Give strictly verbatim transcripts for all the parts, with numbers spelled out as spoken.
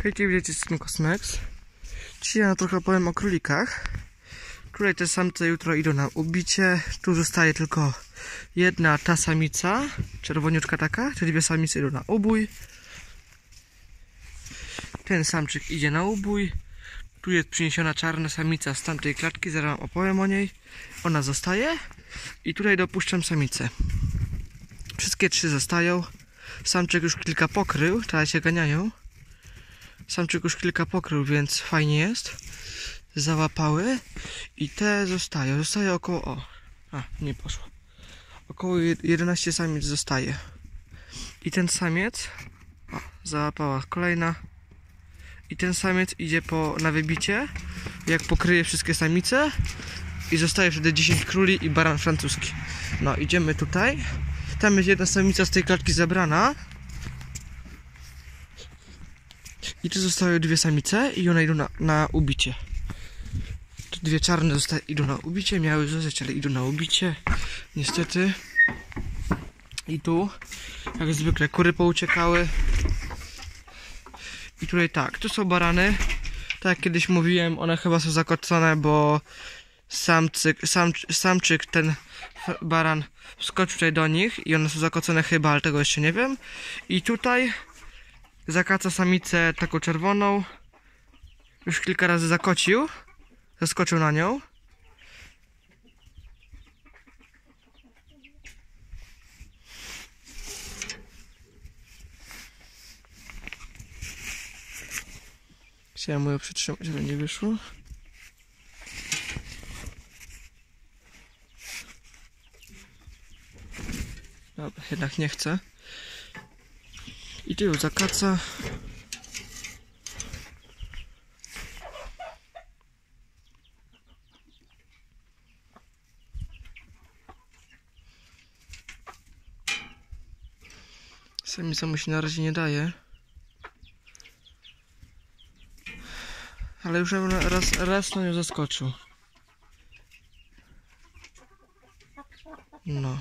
Hejcie, widzicie, jestem Cosmex. Dzisiaj ja trochę powiem o królikach. Tutaj te samce jutro idą na ubicie. Tu zostaje tylko jedna ta samica, czerwoniuczka taka, czyli dwie samice idą na ubój. Ten samczyk idzie na ubój. Tu jest przyniesiona czarna samica z tamtej klatki, zaraz wam opowiem o niej. Ona zostaje i tutaj dopuszczam samicę. Wszystkie trzy zostają. Samczyk już kilka pokrył, teraz się ganiają. Samczyk już kilka pokrył, więc fajnie jest. Załapały i te zostają. Zostaje około... O, a, nie poszło. Około jedenaście samic zostaje. I ten samiec... O, załapała kolejna. I ten samiec idzie po, na wybicie. Jak pokryje wszystkie samice. I zostaje wtedy dziesięć króli i baran francuski. No, idziemy tutaj. Tam jest jedna samica z tej klatki zebrana. I tu zostały dwie samice i one idą na, na ubicie. Tu dwie czarne zostały, idą na ubicie, miały zostać, ale idą na ubicie. Niestety. I tu, jak zwykle, kury pouciekały. I tutaj tak, tu są barany. Tak jak kiedyś mówiłem, one chyba są zakocone, bo samczyk, sam, samczyk, ten baran wskoczył tutaj do nich i one są zakocone chyba, ale tego jeszcze nie wiem. I tutaj zakaca samicę taką czerwoną. Już kilka razy zakocił. Zaskoczył na nią. Chciałem mu ją przytrzymać, żeby nie wyszło. Dobra, jednak nie chcę. I tu ją zakaca. Samica mu się na razie nie daje. Ale już raz, raz na nią zaskoczył. No.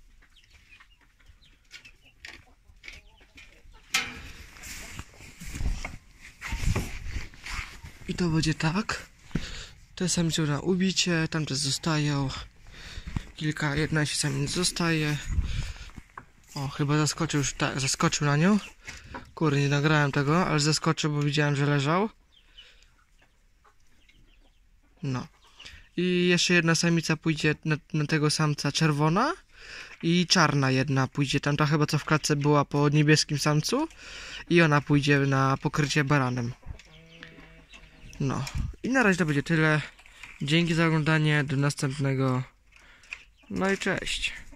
I to będzie tak. Te samice na ubicie, tamte zostają. Kilka, jedenaście samic zostaje. O, chyba zaskoczył już, tak, zaskoczył na nią. Kurde, nie nagrałem tego, ale zaskoczył, bo widziałem, że leżał. No. I jeszcze jedna samica pójdzie na, na tego samca czerwona. I czarna jedna pójdzie, tamta chyba co w klatce była po niebieskim samcu. I ona pójdzie na pokrycie baranem. No. I na razie to będzie tyle. Dzięki za oglądanie, do następnego. No i cześć.